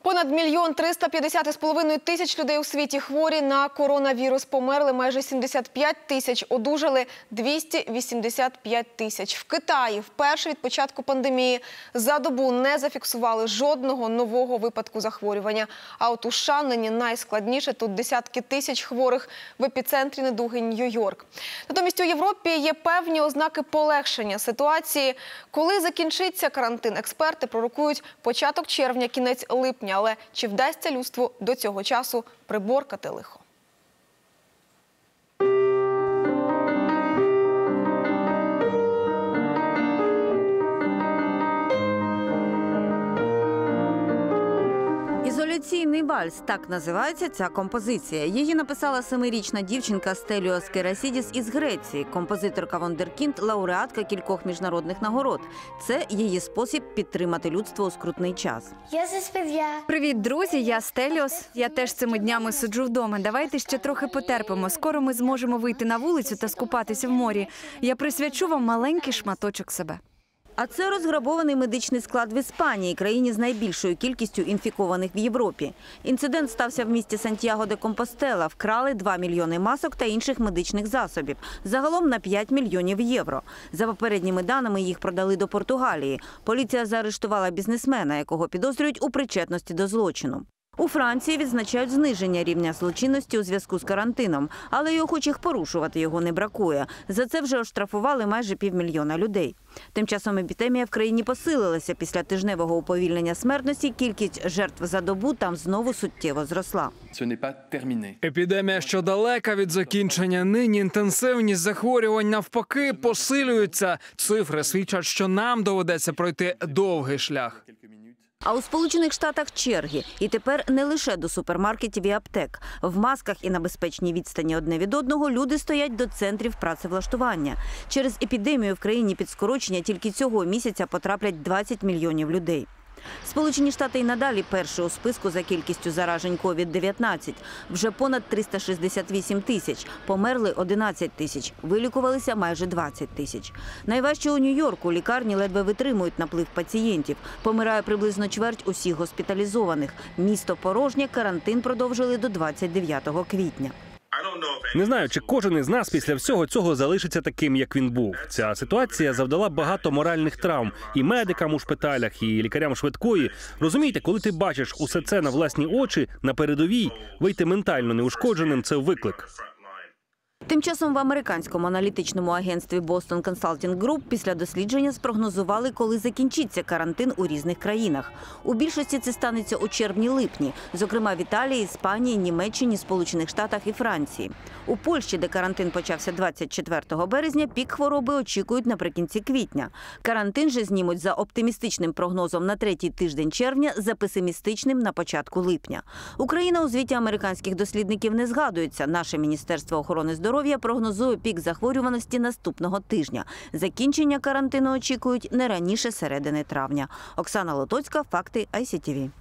Понад 1 350,5 тисяч людей у світі хворі на коронавірус. Померли майже 75 тисяч, одужали 285 тисяч. В Китаї вперше від початку пандемії за добу не зафіксували жодного нового випадку захворювання. А от у США нині найскладніше. Тут десятки тисяч хворих в епіцентрі недуги Нью-Йорк. Натомість у Європі є певні ознаки полегшення ситуації. Коли закінчиться карантин, експерти пророкують початок червня, кінець липня. Але чи вдасться людству до цього часу приборкати лихо? «Ізоляційний вальс» – так називається ця композиція. Її написала 7-річна дівчинка Стеліос Керасідіс із Греції, композиторка вундеркінд, лауреатка кількох міжнародних нагород. Це її спосіб підтримати людство у скрутний час. Привіт, друзі, я Стеліос. Я теж цими днями сиджу вдома. Давайте ще трохи потерпимо. Скоро ми зможемо вийти на вулицю та скупатися в морі. Я присвячу вам маленький шматочок себе. А це розграбований медичний склад в Іспанії, країні з найбільшою кількістю інфікованих в Європі. Інцидент стався в місті Сантьяго-де-Компостела. Вкрали 2 мільйони масок та інших медичних засобів. Загалом на 5 мільйонів євро. За попередніми даними, їх продали до Португалії. Поліція заарештувала бізнесмена, якого підозрюють у причетності до злочину. У Франції відзначають зниження рівня злочинності у зв'язку з карантином, але й охочих порушувати його не бракує. За це вже оштрафували майже 500 000 людей. Тим часом епідемія в країні посилилася. Після тижневого уповільнення смертності кількість жертв за добу там знову суттєво зросла. Епідемія, що далека від закінчення, нині інтенсивність захворювань навпаки посилюється. Цифри свідчать, що нам доведеться пройти довгий шлях. А у Сполучених Штатах черги. І тепер не лише до супермаркетів і аптек. В масках і на безпечній відстані одне від одного люди стоять до центрів працевлаштування. Через епідемію в країні під скорочення тільки цього місяця потраплять 20 мільйонів людей. Сполучені Штати й надалі перші у списку за кількістю заражень COVID-19. Вже понад 368 тисяч, померли 11 тисяч, вилікувалися майже 20 тисяч. Найважче у Нью-Йорку. Лікарні ледве витримують наплив пацієнтів. Помирає приблизно чверть усіх госпіталізованих. Місто порожнє, карантин продовжили до 29 квітня. Не знаю, чи кожен із нас після всього цього залишиться таким, як він був. Ця ситуація завдала багато моральних травм і медикам у шпиталях, і лікарям швидкої. Розумієте, коли ти бачиш усе це на власні очі, на передовій, вийти ментально неушкодженим – це виклик. Тим часом в американському аналітичному агентстві Boston Consulting Group після дослідження спрогнозували, коли закінчиться карантин у різних країнах. У більшості це станеться у червні-липні, зокрема в Італії, Іспанії, Німеччині, Сполучених Штатах і Франції. У Польщі, де карантин почався 24 березня, пік хвороби очікують наприкінці квітня. Карантин же знімуть за оптимістичним прогнозом на 3-й тиждень червня, за песимістичним на початку липня. Україна у звіті американських дослідників не згадується. Наше Міністерство охорони здоров'я прогнозує пік захворюваності наступного тижня. Закінчення карантину очікують не раніше середини травня. Оксана Лотоцька, факти ICTV.